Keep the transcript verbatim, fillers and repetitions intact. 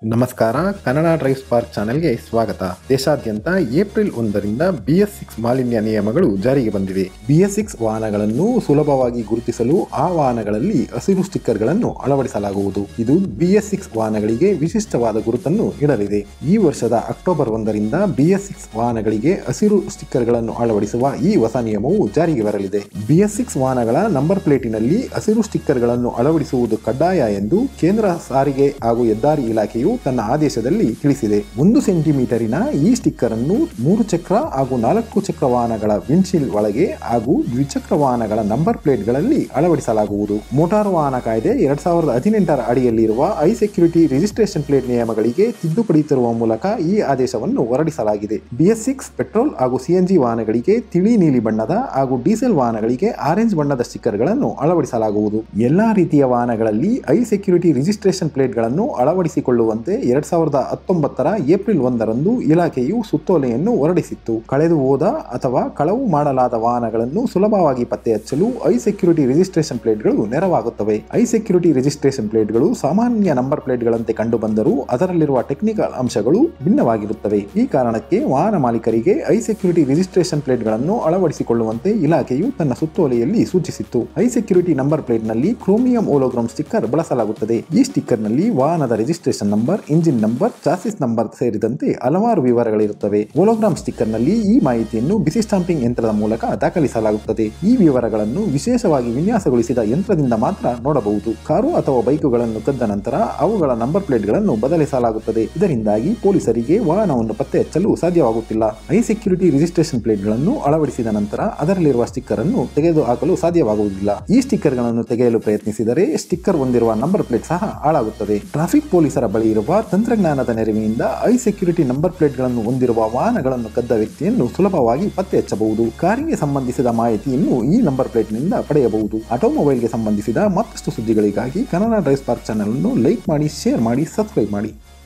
ನಮಸ್ಕಾರ. Kannada drive spark ಚಾನೆಲ್ಗೆ ಸ್ವಾಗತ. ದೇಶಾದ್ಯಂತ ಏಪ್ರಿಲ್ ಒಂದರಿಂದ ಬಿ ಎಸ್ ಸಿಕ್ಸ್ ಮಾಲಿನ್ಯ ನಿಯಮಗಳು ಜಾರಿಗೆ ಬಂದಿವೆ. ಬಿ ಎಸ್ ಸಿಕ್ಸ್ ವಾಹನಗಳನ್ನು ಸುಲಭವಾಗಿ ಗುರುತಿಸಲು ಆ ವಾಹನಗಳಲ್ಲಿ ಹಸಿರು ಸ್ಟಿಕ್ಕರ್ಗಳನ್ನು ಅಳವಡಿಸಲಾಗುವುದು. ಇದು ಬಿ ಎಸ್ ಸಿಕ್ಸ್ ವಾಹನಗಳಿಗೆ ವಿಶಿಷ್ಟವಾದ ಗುರುತನ್ನು ಇಡಲಿದೆ. ಈ ವರ್ಷದ ಅಕ್ಟೋಬರ್ ಒಂದರಿಂದ ಬಿ ಎಸ್ ಸಿಕ್ಸ್ ವಾಹನಗಳಿಗೆ ಹಸಿರು ಸ್ಟಿಕ್ಕರ್ಗಳನ್ನು ಅಳವಡಿಸುವ ಈ ಹೊಸ ನಿಯಮವು ಜಾರಿಗೆ ಬರಲಿದೆ. ಬಿ ಎಸ್ ಸಿಕ್ಸ್ ವಾಹನಗಳ ನಂಬರ್ ಪ್ಲೇಟಿನಲ್ಲಿ ಹಸಿರು ಸ್ಟಿಕ್ಕರ್ಗಳನ್ನು ಅಳವಡಿಸುವುದು ಕಡ್ಡಾಯ ಎಂದು ಕೇಂದ್ರ ಸಾರಿಗೆ ಹಾಗೂ ಹೆದ್ದಾರಿ ಇಲಾಖೆಯು ತನ್ನ ಆದೇಶದಲ್ಲಿ ತಿಳಿಸಿದೆ. ಒಂದು ಸೆಂಟಿಮೀಟರಿನ ಈ ಸ್ಟಿಕ್ಕರ್ ಅನ್ನು ಮೂರು ಚಕ್ರ ಹಾಗೂ ನಾಲ್ಕು ಚಕ್ರ ವಾಹನಗಳ ವಿಂಡ್ಶೀಲ್ಡ್ ಒಳಗೆ ಹಾಗೂ ದ್ವಿಚಕ್ರ ವಾಹನಗಳ ನಂಬರ್ ಪ್ಲೇಟ್ಗಳಲ್ಲಿ ಅಳವಡಿಸಲಾಗುವುದು. ಮೋಟಾರು ವಾಹನ ಕಾಯ್ದೆ ಎರಡ್ ಸಾವಿರದ ಹದಿನೆಂಟರ ಅಡಿಯಲ್ಲಿರುವ ಐ ಸೆಕ್ಯೂರಿಟಿ ರಿಜಿಸ್ಟ್ರೇಷನ್ ಪ್ಲೇಟ್ ನಿಯಮಗಳಿಗೆ ತಿದ್ದುಪಡಿ ತರುವ ಮೂಲಕ ಈ ಆದೇಶವನ್ನು ಹೊರಡಿಸಲಾಗಿದೆ. ಬಿ ಎಸ್ ಸಿಕ್ಸ್ ಪೆಟ್ರೋಲ್ ಹಾಗೂ ಸಿಎನ್ಜಿ ವಾಹನಗಳಿಗೆ ತಿಳಿ ನೀಲಿ ಬಣ್ಣದ ಹಾಗೂ ಡೀಸೆಲ್ ವಾಹನಗಳಿಗೆ ಆರೆಂಜ್ ಬಣ್ಣದ ಸ್ಟಿಕ್ಕರ್ಗಳನ್ನು ಅಳವಡಿಸಲಾಗುವುದು. ಎಲ್ಲಾ ರೀತಿಯ ವಾಹನಗಳಲ್ಲಿ ಐ ಸೆಕ್ಯೂರಿಟಿ ರಿಜಿಸ್ಟ್ರೇಷನ್ ಪ್ಲೇಟ್ಗಳನ್ನು ಅಳವಡಿಸಿಕೊಳ್ಳುವಂತೆ ಎರಡ್ ಸಾವಿರದ ಹತ್ತೊಂಬತ್ತರ ಏಪ್ರಿಲ್ ಒಂದರಂದು ಇಲಾಖೆಯು ಸುತ್ತೋಲೆಯನ್ನು ಹೊರಡಿಸಿತ್ತು. ಕಳೆದು ಹೋದ ಅಥವಾ ಕಳವು ಮಾಡಲಾದ ವಾಹನಗಳನ್ನು ಸುಲಭವಾಗಿ ಪತ್ತೆ ಹಚ್ಚಲು ಐ ಸೆಕ್ಯೂರಿಟಿ ರಿಜಿಸ್ಟ್ರೇಷನ್ ಪ್ಲೇಟ್ಗಳು ನೆರವಾಗುತ್ತವೆ. ಐ ಸೆಕ್ಯೂರಿಟಿ ರಿಜಿಸ್ಟ್ರೇಷನ್ ಪ್ಲೇಟ್ಗಳು ಸಾಮಾನ್ಯ ನಂಬರ್ ಪ್ಲೇಟ್ಗಳಂತೆ ಕಂಡುಬಂದರೂ ಅದರಲ್ಲಿರುವ ಟೆಕ್ನಿಕಲ್ ಅಂಶಗಳು ಭಿನ್ನವಾಗಿರುತ್ತವೆ. ಈ ಕಾರಣಕ್ಕೆ ವಾಹನ ಮಾಲೀಕರಿಗೆ ಐ ಸೆಕ್ಯೂರಿಟಿ ರಿಜಿಸ್ಟ್ರೇಷನ್ ಪ್ಲೇಟ್ಗಳನ್ನು ಅಳವಡಿಸಿಕೊಳ್ಳುವಂತೆ ಇಲಾಖೆಯು ತನ್ನ ಸುತ್ತೋಲೆಯಲ್ಲಿ ಸೂಚಿಸಿತ್ತು. ಐ ಸೆಕ್ಯೂರಿಟಿ ನಂಬರ್ ಪ್ಲೇಟ್ನಲ್ಲಿ ಕ್ರೋಮಿಯಂ ಹೋಲೋಗ್ರಾಮ್ ಸ್ಟಿಕ್ಕರ್ ಬಳಸಲಾಗುತ್ತದೆ. ಈ ಸ್ಟಿಕ್ಕರ್ನಲ್ಲಿ ವಾಹನದ registration number, engine number, chassis number ಸೇರಿದಂತೆ ಹಲವಾರು ವಿವರಗಳಿರುತ್ತವೆ. ಹೋಲೋಗ್ರಾಮ್ ಸ್ಟಿಕ್ಕರ್ನಲ್ಲಿ ಈ ಮಾಹಿತಿಯನ್ನು ಬಿಸಿ ಸ್ಟಾಂಪಿಂಗ್ ಯಂತ್ರದ ಮೂಲಕ ದಾಖಲಿಸಲಾಗುತ್ತದೆ. ಈ ವಿವರಗಳನ್ನು ವಿಶೇಷವಾಗಿ ವಿನ್ಯಾಸಗೊಳಿಸಿದ ಯಂತ್ರದಿಂದ ಮಾತ್ರ ನೋಡಬಹುದು. ಕಾರು ಅಥವಾ ಬೈಕುಗಳನ್ನು ಕದ್ದ ನಂತರ ಅವುಗಳ ನಂಬರ್ ಪ್ಲೇಟ್ಗಳನ್ನು ಬದಲಿಸಲಾಗುತ್ತದೆ. ಇದರಿಂದಾಗಿ ಪೊಲೀಸರಿಗೆ ವಾಹನವನ್ನು ಪತ್ತೆ ಹಚ್ಚಲು ಸಾಧ್ಯವಾಗುತ್ತಿಲ್ಲ. ಐ ಸೆಕ್ಯೂರಿಟಿ ರಿಜಿಸ್ಟ್ರೇಷನ್ ಪ್ಲೇಟ್ಗಳನ್ನು ಅಳವಡಿಸಿದ ನಂತರ ಅದರಲ್ಲಿರುವ ಸ್ಟಿಕ್ಕರ್ ಅನ್ನು ತೆಗೆದುಹಾಕಲು ಸಾಧ್ಯವಾಗುವುದಿಲ್ಲ. ಈ ಸ್ಟಿಕ್ಕರ್ಗಳನ್ನು ತೆಗೆಯಲು ಪ್ರಯತ್ನಿಸಿದರೆ ಸ್ಟಿಕ್ಕರ್ ಹೊಂದಿರುವ ನಂಬರ್ ಪ್ಲೇಟ್ ಸಹ ಹಾಳಾಗುತ್ತದೆ. ಟ್ರಾಫಿಕ್ ಪೊಲೀಸರ ಬಳಿ ಇರುವ ತಂತ್ರಜ್ಞಾನದ ನೆರವಿನಿಂದ ಐ ಸೆಕ್ಯೂರಿಟಿ ನಂಬರ್ ಪ್ಲೇಟ್ಗಳನ್ನು ಹೊಂದಿರುವ ವಾಹನಗಳನ್ನು ಕದ್ದ ವ್ಯಕ್ತಿಯನ್ನು ಸುಲಭವಾಗಿ ಪತ್ತೆ ಹಚ್ಚಬಹುದು. ಕಾರಿಗೆ ಸಂಬಂಧಿಸಿದ ಮಾಹಿತಿಯನ್ನು ಈ ನಂಬರ್ ಪ್ಲೇಟ್ನಿಂದ ಪಡೆಯಬಹುದು. ಆಟೋಮೊಬೈಲ್ಗೆ ಸಂಬಂಧಿಸಿದ ಮತ್ತಷ್ಟು ಸುದ್ದಿಗಳಿಗಾಗಿ ಕನ್ನಡ ಡ್ರೈವ್ ಸ್ಪಾರ್ಕ್ ಚಾನೆಲ್ ಅನ್ನು ಲೈಕ್ ಮಾಡಿ, ಶೇರ್ ಮಾಡಿ, ಸಬ್ಸ್ಕ್ರೈಬ್ ಮಾಡಿ.